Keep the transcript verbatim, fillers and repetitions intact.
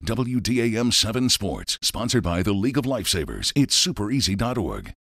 W D A M seven Sports, sponsored by the League of Lifesavers. It's super easy dot org.